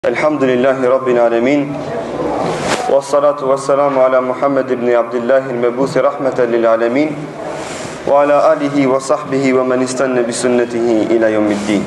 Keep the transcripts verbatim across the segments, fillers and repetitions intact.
Elhamdülillahi Rabbil alemin. Ve salatu ve selamu ala Muhammed ibn Abdillahi mebusi rahmeten lil alemin. Ve ala alihi ve sahbihi ve men istenne bi sünnetihi ila yevmiddin.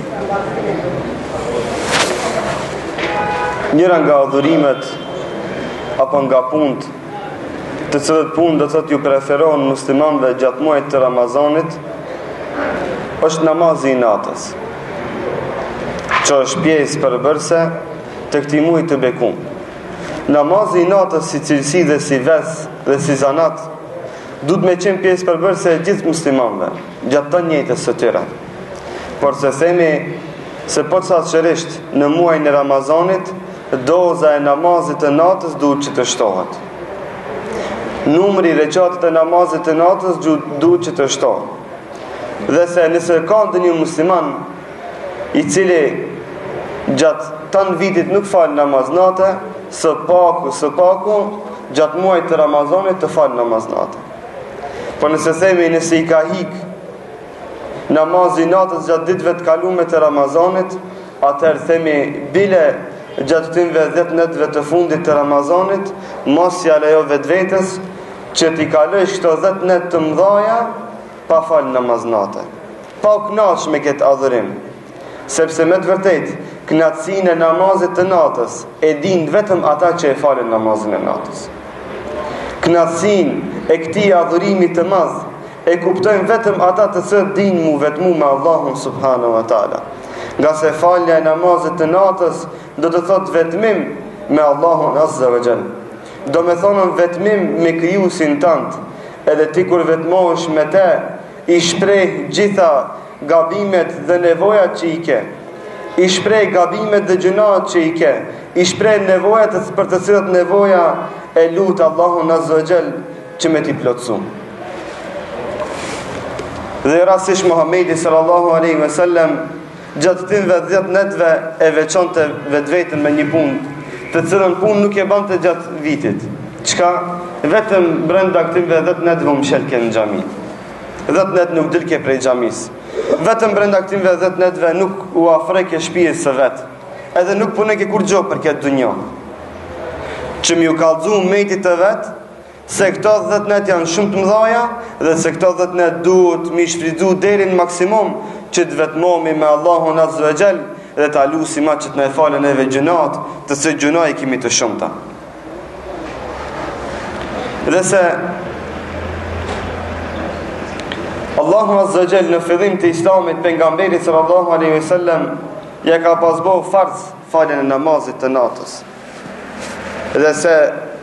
Njëra nga adhurimet apo nga punët të cilët punë do thotë ju preferohen muslimanëve gjatë muajit të Ramazanit është namazi i natës, që është pjesë përbërëse të këtij muaji të bekuar. Namazi i natës si cilësi dhe si ves dhe si zanat duhet me qenë pjesë përbërëse e gjithë muslimanëve gjatë të jetës së tyre. Por se themi se posaçërisht në muajin e Ramazanit doza e namazit të natës duhet që të shtohet. Numri i rekatit të namazit të natës duhet që të shtohet. Dhe se nëse ka ndonjë musliman i cili gjatë tanë vitit nuk fal namaz natë, së paku, së paku gjatë muajit të Ramazanit të fal namaz natë. Po nëse themi nëse i ka hik namazi natës gjatë ditëve të kaluara të Ramazanit, atëherë themi bile gjatë këtyre dhjetë netëve të fundit të Ramazanit, mos ja lejo vetvetes që t'i kalojë këto dhjetë net të mëdha pa fal namaz natë. Pa u kënaqur me këtë adhurim, sepse me të vërtetë kënaqësinë e namazit të natës e din vetëm ata që e falin namazin e natës. Kënaqësinë e këtij adhurimi të madh e kuptojnë vetëm ata të cilët dinë mu vetmu me Allahun subhanahu wa taala. Nga se falja e namazit të natës do të thotë vetmim me Allahun azza wa jall. Do me thonën vetmim me krijuesin tënd, edhe ti kur vetmohesh me te, i shpreh gjitha gabimet dhe nevojat që i ke. I shpreh gabimet dhe gjunat që i ke. I shpreh nevojat për të cilat nevoja e lut Allahun azza wa jall që me t'i plotësu. Dhe rastisht Muhamedi sallallahu alaihi wasallam gjatë këtyre dhjetë netëve e veçonte vetveten me një punë, të cilën punë nuk e bante gjatë vitit. Çka? Vetëm brenda këtyre dhjetë netëve u mshelke në xhami. dhjetë net nuk dilke prej xhamisë. Vetëm brenda këtyre dhjetë netëve nuk u afroke shtëpisë së vet. Edhe nuk punoi kur gjë për këtë dunjë. Që më u kallëzu umetit të vet se këto dhjetë net janë shumë të mëdha dhe se këto dhjetë net duhet mi shfrytzu deri në maksimum që të vetmohemi me Allahun azza wa jall dhe ta lutim atë që të na falë neve gjunat, të se gjunaj kemi të shumta. Dhe se Allahu azza wa jall në fillim të Islamit pejgamberit sallallahu alaihi wasallam ja ka pasbo farz faljen e namazit të natës. Dhe se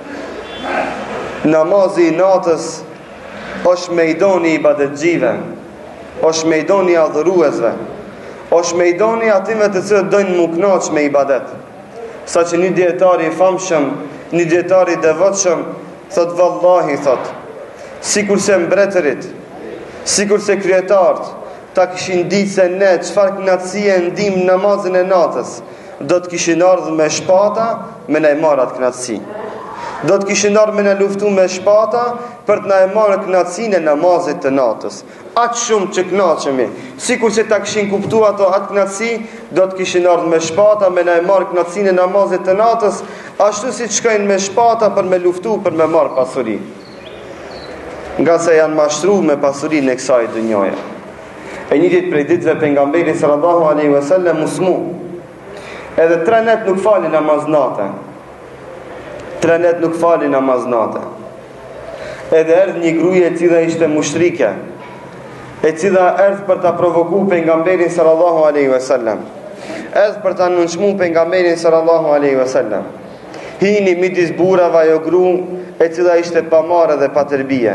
namazi i natës është mejdani i ibadetxhive, është mejdani i adhuruesve, është mejdani atyve të cilët dojnë mu kënaq me ibadet. Sa që një dietar i famshëm, një dietar i devotshëm thot vallahi thot, sikurse mbretërit, sikurse kryetarët ta kishin ditë se ne çfarë kënaqësie ndim namazin e natës, do të kishin ardhur me shpata me na marrë atë kënaqësi. Do të kishin ardhur me na luftu me shpata për të na marrë kënaqësinë e namazit të natës. Aq shumë që kënaqemi, sikurse ta kishin kuptuar ato atë kënaqësi, do të kishin ardhur me shpata me na marrë kënaqësinë e namazit të natës, ashtu siç shkojnë me shpata për me luftu për me marrë pasuri. Nga se janë mashtruar me pasurinë e kësaj dunjoje. E një ditë prej ditëve pejgamberi sallallahu alaihi wasallam musmu. Edhe tre net nuk fali namaz natë. Tre net nuk fali namaz natë. Edhe erdhi një gruaje e cila ishte mushrike, e cila erdhi për ta provokuar pejgamberin sallallahu alaihi wasallam. Erdhi për ta nënçmuar pejgamberin sallallahu alaihi wasallam. Hini midis burrave ajo gruë e cila ishte pa marrë dhe pa tërbije.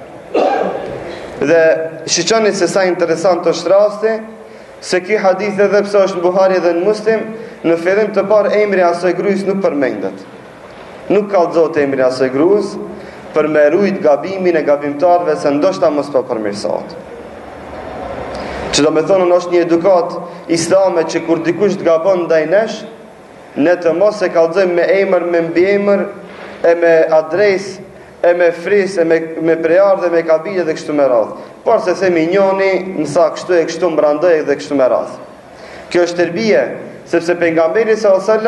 Dhe shiqoni se sa interesant është rasti, se ky hadith edhe pse është në Buhari dhe në Muslim, në fillim të parë emri i asaj gruas nuk përmendet. Nuk kallëzohet emri i asaj gruas për me rujt gabimin e gabimtarëve se ndoshta mos po përmirësohet. Që do me thonë është një edukat islame që kur dikush të gabon ndaj nesh, ne të mos e kallëzojmë me emër, me mbiemër, e me adresë, e me fris, e me, me prejar dhe me kabile dhe kështu me radhë. Por se themi njoni, nësa kështu e kështu mbrandoj dhe kështu me radhë. Kjo është tërbije, sepse pejgamberi sallallahu alajhi wasallam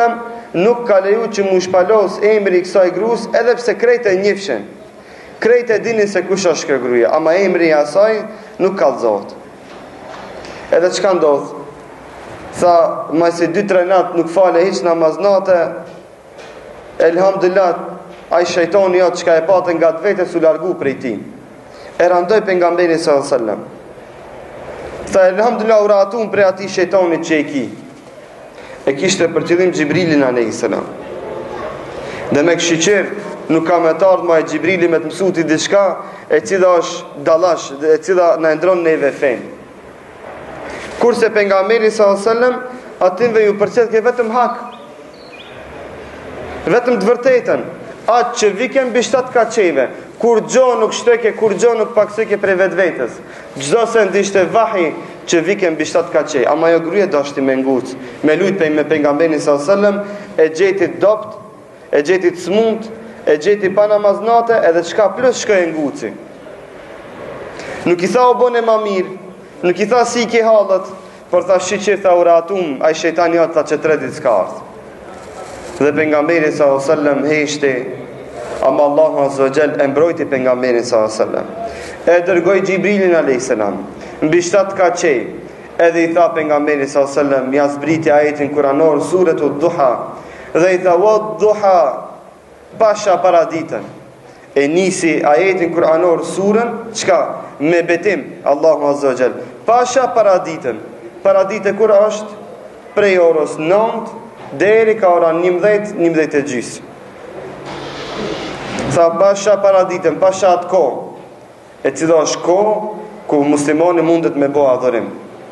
nuk ka leju që mu shpalos emri i kësaj grus, edhe pse krejt e njefshin. Krejt e dinin se kush është kjo gruaja, ama emri i asaj nuk kallëzohet. Edhe çka ndodh? Tha, më si dy tre natë nuk fale hiç namaznate. Elhamdulillah, ai shejtani atë çka e patë nga vetë su largu prej tij. E randoi pejgamberin sallallahu alajhi wasallam. Tha, elhamdulillah, uratun prej atij shejtanit që e ki. E kishte për qëllim Xhibrilin alayhis salam. Dhe me këshiqer nuk ka me të ardhë ma e Gjibrili me të mësuti diçka e cila është dalash, e cila në endron neve fen. Kurse pejgamberi sallallahu alajhi wasallam atinve ju përcjell ke vetëm hak. Vetëm të vërtetën, atë që viken mbi shtat kaçeve, kur gjo nuk shteke, kur gjo nuk pakseke prej vetvetes. Çdo se ndishte vahi që viken mbi shtat kaçe, ama jo gruaja dashti me nguc, me lut me pejgamberin sallallahu alajhi wasallam, e gjeti dopt, e gjeti të smund, e gjeti pa namaznate, edhe çka plus shkoj e nguci. Nuk i tha o bone ma mirë, nuk i tha si i ke halët, por tha shiqir tha uratum, ai shejtani atë tha që tre ditë s'ka ardhë. Dhe pejgamberi sallallahu alajhi wasallam heshti, ama Allahu azza wa jall e mbrojti pejgamberin sallallahu alajhi wasallam. E dërgoi Xhibrilin alayhis salam mbi shtat kaçe, edhe i tha pejgamberit sallallahu alajhi wasallam, ja zbriti ajetin kuranor suratu Duha, dhe i tha wad-duha, pasha paraditën. E nisi ajetin kuranor surën, çka? Me betim Allahu azza wa jall. Pasha paraditën. Paradite kur është? Prej orës nëntë deri ka ora njëmbëdhjetë, njëmbëdhjetë e gjys. Tha pasha paraditën, pasha atë kohë, e cila është kohë ku muslimani mundet me bo adhurim.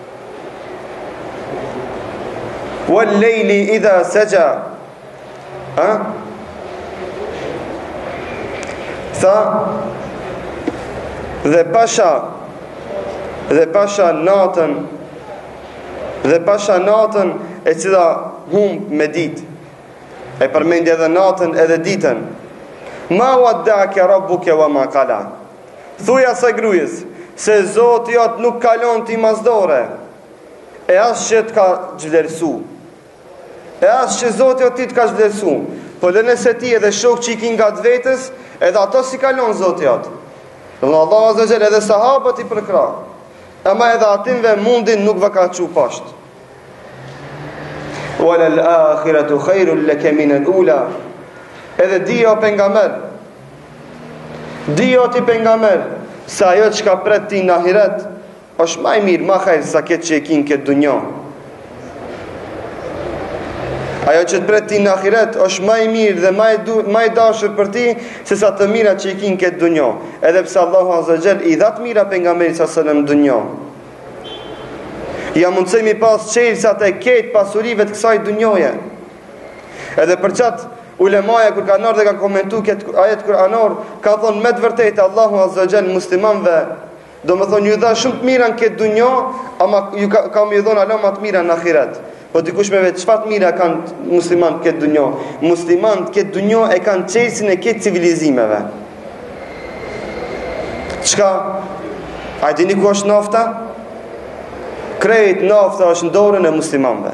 Wal lejli idha seja, ha? Tha dhe pasha dhe pasha natën dhe pasha natën e cila humb me ditë, e përmendje edhe natën edhe ditën. Ma wadda'aka rabbuka wa ma qala. Thuja sa grujës se Zoti jot nuk kalon ti masdore, e as që të ka zhvlerësu, e as që Zoti jot ti të ka zhvlerësu, po lënë se ti edhe shok që i kin nga të vetës, edhe ato si kalon Zoti jot. Dhe Allah azza jall edhe sahabët i përkra, ama edhe atinve mundin nuk va ka çu poshtë. Wala al-akhiratu khairul laka min al-ula. Edhe dio pejgamber, dio ti pejgamber, se ajo që ka pret ti në ahiret është më mirë, më hajër sa këtë që e kin këtë dunjo. Ajo që të pret ti në ahiret është më mirë dhe më i dashur për ti se sa të mira që i kin këtë dunjo. Edhe pse Allahu azza jall i dha të mira pejgamberit sallallahu alajhi wasallam në dunjo. Ja mundësemi pas çelësat e ketë pasurive të kësaj dunjoje. Edhe për qatë ulemaja kur kanë ardhur dhe kanë komentuar këtë ajet kuranor, ka thonë me të vërtetë Allahu azza wa jall muslimanëve, domethënë ju dha shumë të mira në këtë dunjë, ama ju ka, ka më dhënë ala më të mira në ahiret. Po dikush me vetë çfarë të mira kanë muslimanët këtë dunjë? Muslimanët këtë dunjë e kanë çelësin e këtë civilizimeve. Çka? A dini ku është nafta? Krejt nafta është në dorën e muslimanëve.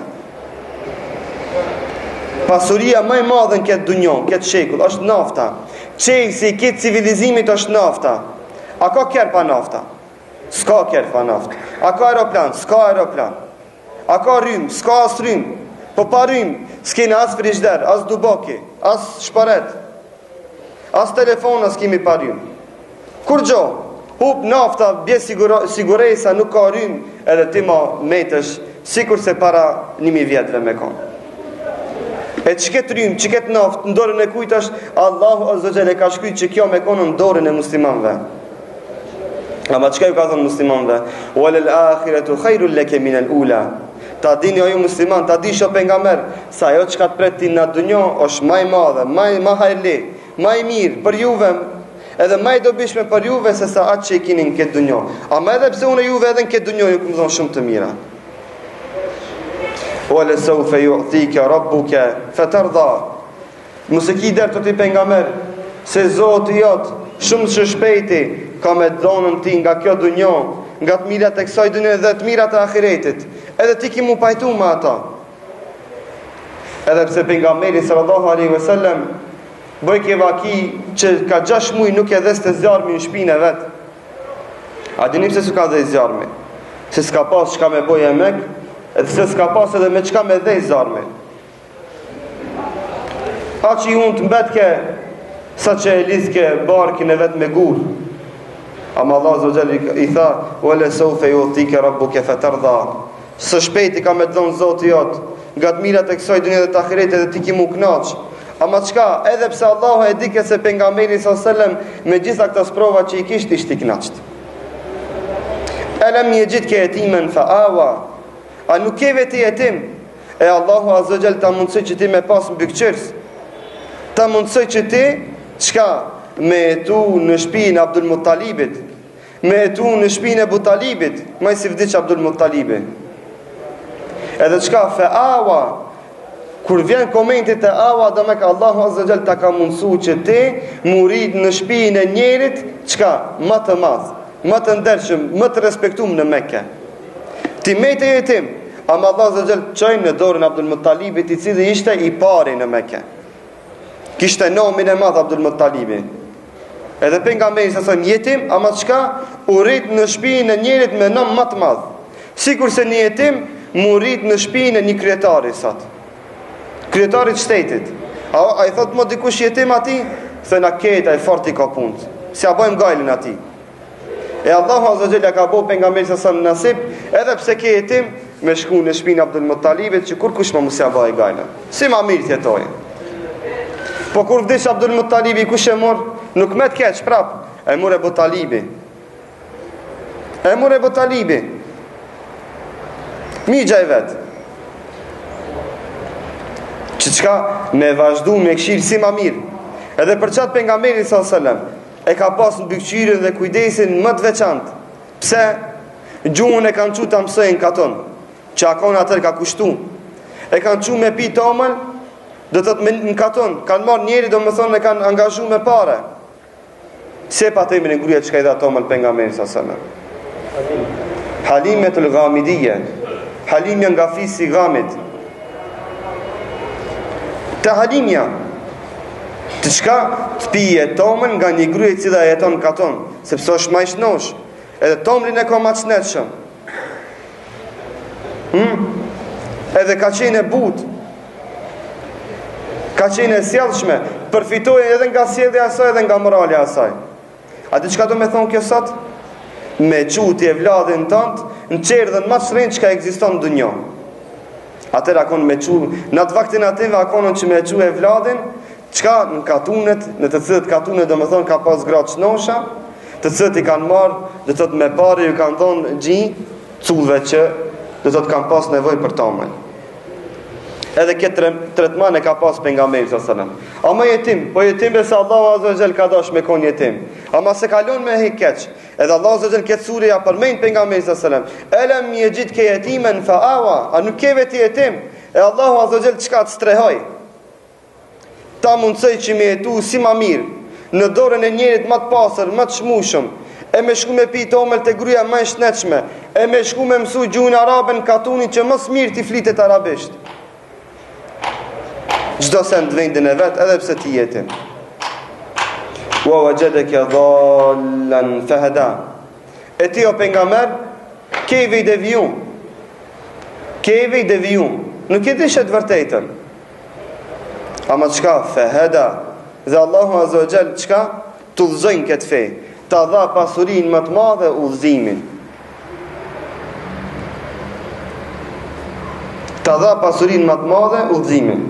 Pasuria më e madhe në këtë dunjë, këtë shekull, është nafta. Çelësi i këtë civilizimit është nafta. A ka kërë pa nafta? S'ka kërë pa nafta. A ka aeroplan? S'ka aeroplan. A ka rrymë? S'ka as rrymë. Po pa rrymë, s'kene as frishder, as dubaki, as shparet, as telefon, as kemi pa rrymë. Kur gjo? Hup nafta, bje siguresa, nuk ka rrymë, edhe ti ma metësh, sikur se para nimi vjetëve me konë. E që këtë rrymë, që këtë naftë, në dorën e kujtë është, Allahu azza wa jall e ka shkujtë që kjo me konë në dorën e muslimanëve. Ama çka ju ka thënë muslimanëve? Wal al-akhiratu khairul laka min al-ula. Ta dini o ju musliman, ta di sho pejgamber, sa ajo çka të pret ti në dunjë është më e madhe, më më hajli, më e mirë për juve, edhe më e dobishme për juve se sa atë që i keni në këtë dunjë. Ama edhe pse unë juve edhe në këtë dunjë ju më thon shumë të mira. Wala sawfa yu'tika rabbuka fatarda. Mos e ki der të ti pejgamber se Zoti jot shumë që shpejti ka me dhonën ti nga kjo dunjo, nga të mirat e kësaj dunjo dhe të mirat e ahiretit. Edhe ti ki mu pajtu me ata. Edhe pse pejgamberi sallallahu alaihi wasallam bëj ke vaki që ka gjashtë muaj nuk e dhes të zjarmi në shpinën e vet. A dini pse s'ka dhe zjarmi? Se s'ka pas çka me bëj e mek, edhe se s'ka pas edhe me çka me dhe zjarmi. A që i unë të mbetke sa që e lizke barkin e vet me gur. Ama Allah Azza i tha: "Wala sawfa yu'tika rabbuka fatardha." Së shpejti ka me dhënë Zoti jot gatmirat e kësaj dunje dhe të ahiretit dhe ti ki mu knaq. Ama çka, edhe pse Allahu e di se pejgamberi sallallahu alajhi wasallam me gjitha këto sprova që i kishte ishte i knaqt. Alam yajidka yatiman fa awa. A nuk ke vetë jetim? E Allahu Azza Jall ta mundsoj që ti me pas mbikëqyrës. Ta mundsoj që ti çka me etu në shtëpinë Abdul Muttalibit, me etu në shtëpinë e Abu Talibit, më si vdiq Abdul Muttalibi. Edhe çka fa awa. Kur vjen komenti te awa, do me ka Allahu Azza Jall ta ka mundsu që ti murit në shtëpinë e njerit çka më të madh, më të ndershëm, më të respektuar në Mekë. Ti me të jetim, ama Allah Azza Jall çoi në dorën e Abdul Muttalibit, i cili ishte i pari në Mekë. Kishte nomin e madh Abdul Muttalibi. Edhe pejgamberi sa son jetim, ama çka u rrit në shtëpinë e njerit me nom më të madh. Sikurse një jetim murit në shtëpinë e një kryetari sot. Kryetarit shtetit. A, a i thot më dikush jetim ati? Se na keta e forti ka punt. Si a bojmë gajlin ati. E Allahu Azza Jalla ka bo pejgamberi sa son nasib, edhe pse ke jetim, me shku në shtëpinë Abdul Muttalibit që kur kush më mos ja bëj gajlin. Si ma mirë jetoj. Po kur vdiq Abdul Muttalibi, kush e mor? Nuk me të keq prap. E mor e Abu Talibi. E mor e Abu Talibi. Migja i vetë. Që qka me vazhdu me këshirë si ma mirë. Edhe për qatë pejgamberi sallallahu alajhi wasallam e ka pas në bykqyrën dhe kujdesin më të veçantë. Pse? Gjuhën e kanë qu të mësojnë katon, që akon atër ka kushtu. E kanë qu me pi tomën, do të të në katon, kanë marë njeri, do më thonë e kanë angazhu me pare. Se pa të imi në ngurje që ka i dha tomën pejgamberi sallallahu alajhi wasallam? Halimet ul Ghamidije. Halimja nga fisi Ghamid. Të halimja të qka të pije tomën nga një gruje cila jeton katon, sepse është ma ishnosh, edhe tomrin e ka ma qnetshëm. hmm? Edhe ka qenë e but, ka qenë e sjellshme, përfitojnë edhe nga sjellja asaj edhe nga morali asaj. A di qka do me thonë kjo sot? Me quti e vladin tënd në qerdhen ma shrejnë qka ekziston në dunjo. Atër akon me qu, në atë vaktin ative akonon që me qu e vladin, qka në katunet, në të cilët katunet do me thonë ka pas gratë qnosha, të cilët i kanë marë, dhe të të me pare ju kanë thonë gji, cullve që dhe të të kanë pas nevoj për tomën. Edhe këtë tretman e ka pas pejgamberi sallallahu alajhi wasallam. Ama jetim, po jetim e se Allahu Azza wa Jall ka dash me kon jetim. Ama se kalon me hikeq. Edhe Allahu Azza wa Jall këtë sure ja përmend pejgamberin sallallahu alajhi wasallam. Alam yajidka yatiman fa awa. A nuk ke vetë jetim? E Allahu Azza wa Jall çka të strehoj. Ta mundsoj që me jetu si ma mirë, në dorën e njerit më të pastër, më të çmueshëm. E me shku me pi tomël të gruja më e shnetshme. E me shku me mësu gjuhën arabe në katunin që më së miri ti flitet arabisht. Gjdo se në vendin e vetë, edhe pse ti jetim. Wa wajadaka dhallan fahada. E ti o pejgamber, keve i devijum. Keve i devijum. Nuk e dishet vërtetën. Ama qka? Fahada. Dhe Allahu Azza wa Jall qka? Të udhëzojnë këtë fe. Ta dha pasurin më të madhe udhëzimin. Ta dha pasurin më të madhe udhëzimin.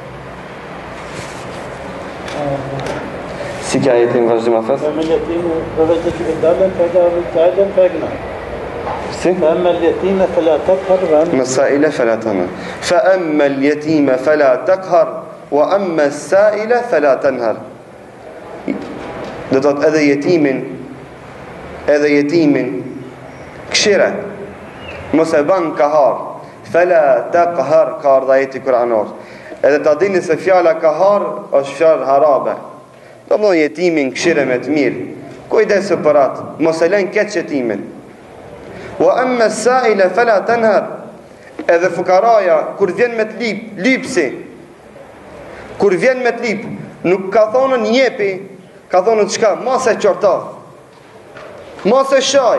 Si ka jetim vazhdim a thas? Fëmë ljetimu përveç që vëndalën përda vëndalën përgna. Si? Fëmë ljetime fela takhar wa amma Mësaile fela tanhar. Fa amma ljetime fela takhar wa amma saile fela tanhar. Do të të edhe jetimin edhe jetimin këshire mos e ban kahar. Fela takhar ka ardha jeti kuranor. Edhe ta dini se fjala kahar është fjalë harabe. Do më jetimin këshire me të mirë. Kujdesë për atë, mos e lën keq jetimin. Wa amma as-sa'ila fala tanhar. Edhe fukaraja kur vjen me të lip, lipsi, Kur vjen me t'lip, nuk ka thonën jepi, ka thonën çka, mos e qorta. Mos e shaj.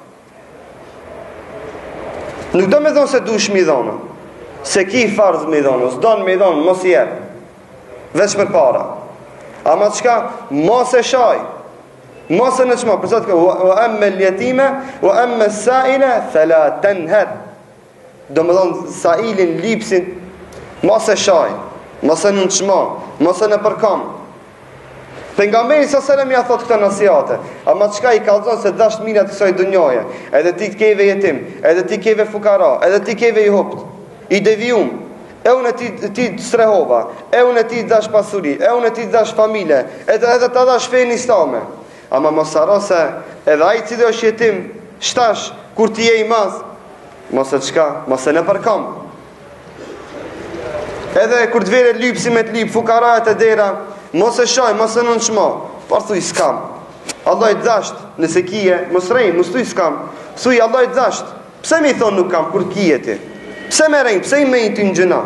Nuk do me thonë se dush mi dhonë, se ki farz mi dhonë, s'don mi dhonë, mos i jep, veç për para. Ama çka, mos e shaj, mos e në qma, përsa të ka, wa emme ljetime, wa emme saile, fela tenher. Do me thonë, sailin, lipsin, mos e shaj, mos e në qma, mos e në përkam. Pejgamberi sa selam ja thot këto nasiate, ama çka i kallzon se dash mirat kësaj dunjoje, edhe ti keve jetim, edhe ti keve fukara, edhe ti keve i hopt, i devijum, e unë ti ti strehova, e unë ti dash pasuri, e unë ti dash familje, edhe edhe ta dash fen islame. Ama mos harro se edhe ai cili është jetim, shtash kur ti je i madh, mos e çka, mos e në përkam. Edhe kur të vere lypsi me të lip, fukarajet e dera, mos e shaj, mos e nënçmo, por thuj s'kam. Allah i dasht, nëse kije, mos rejnë, mos thuj s'kam. Thuj Allah i dasht, pse mi thonë nuk kam, kur kije ti? Pse me rejnë, pse i me i ty në gjëna?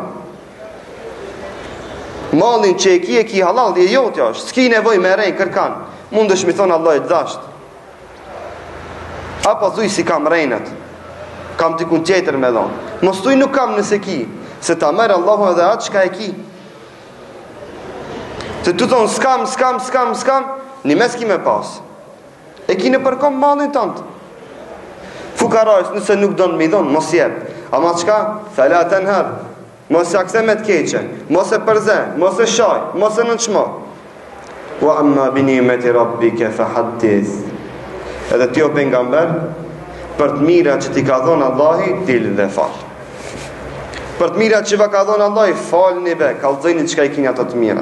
Malin që e kije ki halal, e jotja është, s'ki nevoj me rejnë, kërkan. Mund është mi thonë Allah i dasht. Apo thuj si kam rejnët, kam t'i kun tjetër me dhonë. Mos thuj nuk kam nëse ki, se ta merë Allahu edhe atë shka e ki. Se tu thonë skam, skam, skam, skam, një mes ki me pas. E ki në përkom malin tëndë. Fukarajs nëse nuk donë me i donë, mos jep. Ama qka? Fela të nëherë. Mos e akse me të keqe, mos e përze, mos e shaj, mos e nënçmo. Wa amma bini me të rabbike fa hadith. Edhe tjo pejgamber, për të mira që ti ka dhonë Allahi, dilë dhe falë. Për të mira që va ka dhonë Allahi, falë një be, kalëzëjni që ka i kini ato të mira.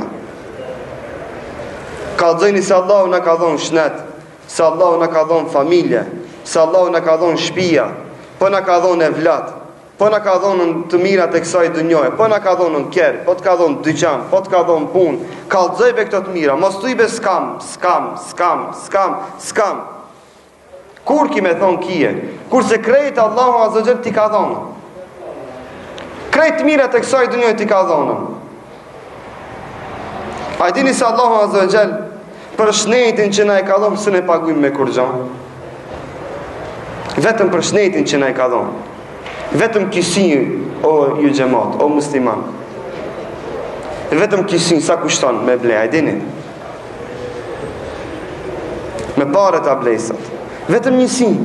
Kalëzëjni se Allahu në ka dhonë shnet, se Allahu në ka dhonë familje, se Allahu në ka dhonë shpia, po në ka dhonë evlat, po në ka dhonë të mirat e kësaj dënjoje, po në ka dhonë në kjerë, po të ka dhonë dyqan, po të ka dhonë punë. Kalëzëjbe këto të mira, mos të ibe skam, skam, skam, skam, skam. Kur ki me thonë kije, kur se krejtë Allahu Azogel ti ka dhonë. Krejtë mirat e kësaj dënjoje ti ka dhonë. A i dini se Allahu Azogel për shnetin që na e ka dhonë, së ne pagujmë me kur gjanë. Vetëm për shnetin që na e ka dhonë. Vetëm kisin, o ju gjemat, o musliman. Vetëm kisin, sa kushton me ble, a i dini? Me pare ta blejsat. Vetëm njësin.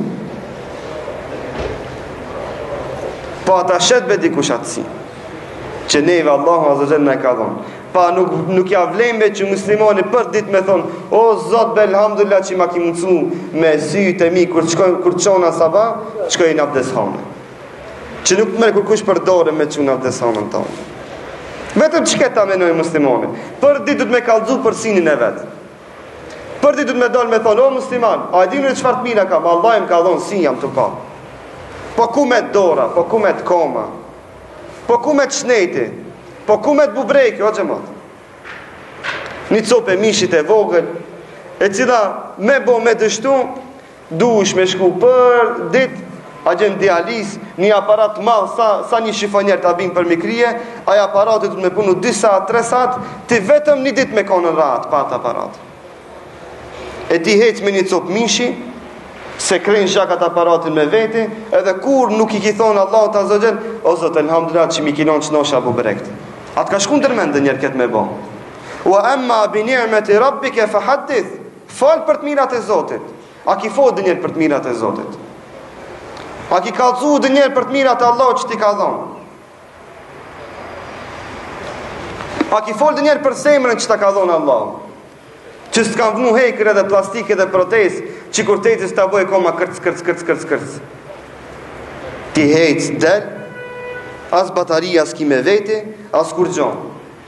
Pa ta shet be dikush atësi. Që neve Allahu Azogel na e ka dhonë. Pa nuk, nuk ja vlejme që muslimani për dit me thonë, o Zot be elhamdulillah që ma ki mundësu me sytë e mi kur, kur qona sabah, qkoj në abdeshane. Që nuk mërë kur kush për dore me që në abdeshanën tonë. Vetëm që këta menoj muslimani. Për dit du të me kalzu për sinin e vetë. Për dit du të me dalë me thonë, o musliman, a e dinu në qëfar të mira kam, Allah im ka dhonë sin jam të ka. Po ku me të dora, po ku me të koma, po ku me të shneti, po ku me të bubrejke, o gjëmat. Një copë e mishit e vogël, e cila me bo me dështu, dush me shku për dit, a gjenë dialis, një aparat malë, sa, sa një shifonier të abim për mikrije, aja aparatit të me punu dy saat, tre saat, ti vetëm një dit me konë në ratë, pa të aparat. E ti hec me një copë mishi, se krejnë shakat aparatin me veti, edhe kur nuk i ki thonë Allah të azogjen, o Zot, elhamdulillah që mi kinon që nosha bubrekt. Atë ka shku ndërmendë njerë këtë me bo. Wa emma binir me të rabbike fa hadith, falë për të mirat e Zotit. A ki fodë njerë për të mirat e Zotit. A ki kalzu dë njerë për të mirat e Allah që ti ka dhonë. A ki folë dë njerë për semrën që ta ka dhonë Allah. Që s'kan vnu hejkër edhe plastik edhe protez, që kur tejtës të aboj koma kërc, kërc, kërc, kërc, kërc. Ti hejtës del, as bataria s'ki me veti, as kur gjonë.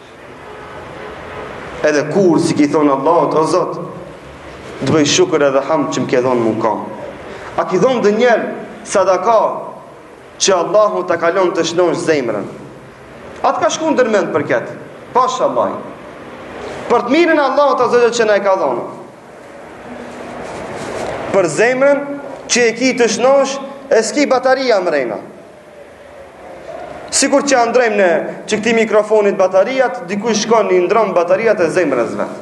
Edhe kur si ki thonë Allah, o Zot, të bëj shukër edhe ham që m'ke dhonë mu kam. A ki dhonë dë njerë sadaka që Allahu të kalon të shnosh zemrën. Atë ka shku ndërmend për ketë, pasha Allah. Për të mirën Allah të zëgjët që ne ka dhonë. Për zemrën që e ki të shnosh, e s'ki bataria mrejna. Sikur që andrejmë në që këti mikrofonit batarijat, dikush shkon një ndronë batarijat e zemrës vet.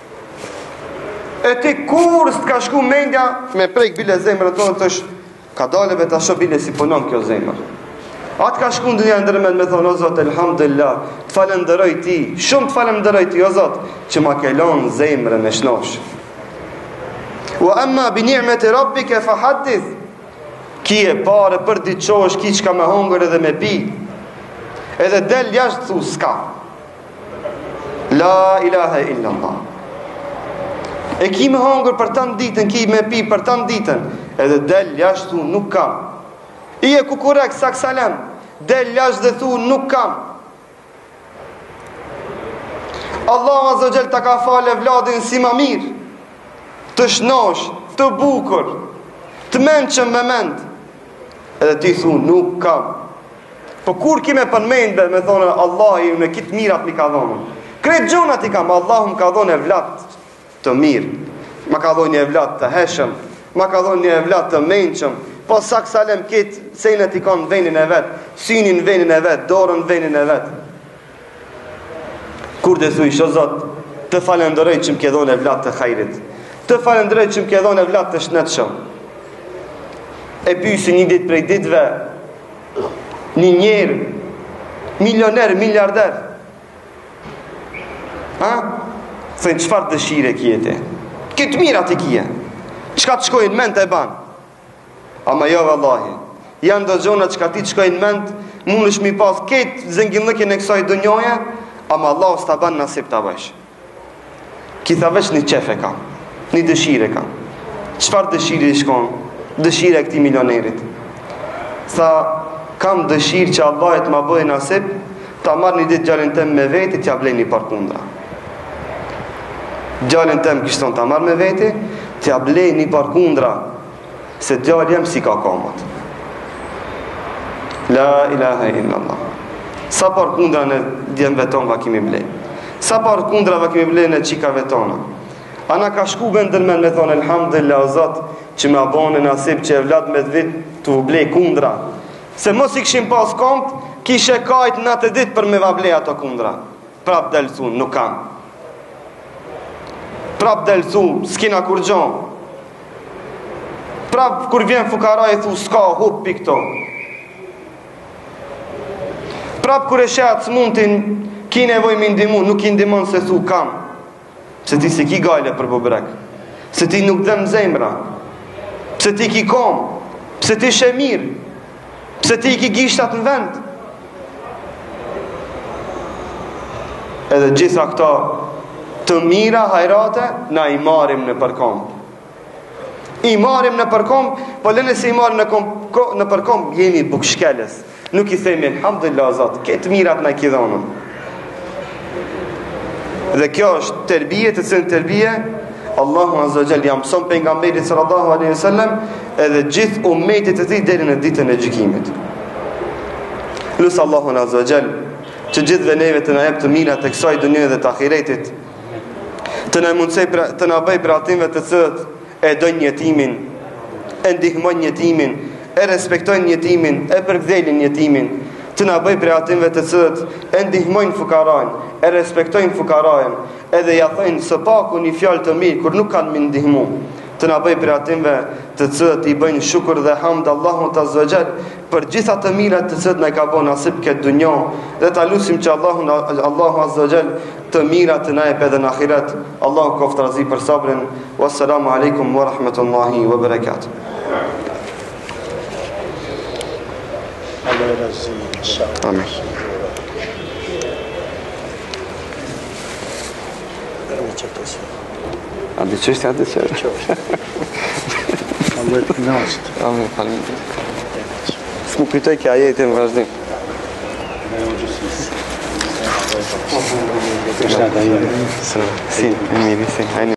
E ti kur s'ka shku mendja me prejk bile zemrën tonë, të është ka daleve të asho bile si punon kjo zemrë. Atë ka shku në dënja ndërmet me thonë, o Zot, elhamdulillah, të falenderoj ti, shumë të falenderoj ti, o Zot, që ma kelon zemrën e shnosh. Wa amma bi ni'meti rabbike fa hadith, ki e pare për ditë qosh, ki që ka me hongër edhe me pi, edhe del jashtë thu s'ka. La ilaha illallah. E ki me hongër për tanë ditën, ki me pi për tanë ditën, edhe del jashtë thu nuk kam. I e kukurek sak salem, del jashtë dhe thu nuk kam. Allah Azza Jall ta ka fale vladin si ma mirë, të shnosh, të bukur, të menqëm me mend, edhe ti thu nuk kam. Po kur kime përmendbe me thonë Allah i në kitë mirat mi ka dhonë, kretë gjonat i kam, Allah më ka dhonë e vlat të mirë, ma ka dhonë e vlat të heshëm, ma ka dhonë e vlat të menqëm, po sak salem kitë sejnet i kanë venin e vetë, synin venin e vetë, dorën venin e vetë. Kur dhe thuj, o Zot, të falenderoj që më ke dhonë e vlat të hajrit, të falenderoj që më ke dhonë e vlat të shnetshëm. E pysi një dit prej ditve, një njerë, milioner, miliarder. Ha? Thënë, qëfar dëshire kjete? Këtë mirat i kje. Qëka të shkojnë ment e ban? Ama jo vëllahi, janë do gjona qëka ti të shkojnë ment, mund është mi pas këtë zëngjimlëkin e kësaj dënjoje, ama Allah s'ta ban nasip të bësh. Kitha veç një qefe ka, një dëshire ka. Qëfar dëshire i shkon? Dëshire e këti milionerit. Tha, kam dëshirë që Allah e të ma bëjë nasip, ta marrë një ditë gjallin tem me veti, t'ja blej një parkundra. Gjallin tem kështon ta marrë me veti, t'ja blej një parkundra, se gjallin jem si ka kamat. La ilaha illallah. Sa parkundra në djemve tonë va kimi blej. Sa parkundra va kimi blej në qikave tona. Ana ka shku bëndërmen me thonë, elhamdulillah o Zot, që me abone nasip që e vlad me dhvit të blej kundra. Se mos i këshim pas komt, kishe kajt në atë dit për me vablej ato kundra. Prap delësun, nuk kam. Prap delësun, s'kina kur gjon. Prap kur vjen fukara i thu, s'ka hup pi këto. Prap kur e shetë s'muntin, ki nevoj me ndimun, nuk i ndimon se thu kam. Se ti se ki gajle për bubrek. Se ti nuk dhem zemra. Se ti ki kom. Se ti she mirë. Pse ti i ki gishtat në vend. Edhe gjitha këta të mira hajrate, na i marim në përkom. I marim në përkom, po lene se i marim në, kom, në përkom, jemi bukshkeles. Nuk i themi, alhamdulillah Zot, këtë mirat na i kidhonën. Dhe kjo është tërbije, të cënë tërbije, Allahu Azza Jall jam mëson pejgamberit sallallahu alaihi wasallam edhe gjithë ummetit e tij deri në ditën e gjykimit. Lusë Allahu Azza Jall që gjithëve neve të na jep të mirat e kësaj dunje dhe të ahiretit, të na mundsoj të na bëj për atyve të cilët e dojnë jetimin, e ndihmojnë jetimin, e respektojnë jetimin, e përkthejnë jetimin, të na bëj për atyve të cilët e ndihmojnë fukarajnë, e respektojnë fukarajnë, edhe ja thënë së paku një fjalë të mirë kur nuk kanë më ndihmu, të na bëj për atyve të cilët i bëjnë shukër dhe hamd Allahut Azza wa Jall për gjitha të mirat të cilët na ka bënë nasip këtë dunjë, dhe ta lutim që Allahu Allahu Azza wa Jall të mirat të na jep edhe në ahiret. Allahu koftrazi për sabrin. Wassalamu alaikum wa rahmatullahi wa barakatuh. Amin. A di çështja atë çfarë? Allah të nashtë. Amin, falim. S'mu kujtoj kjo ajete në vazhdim. Si, e miri, si, hajni.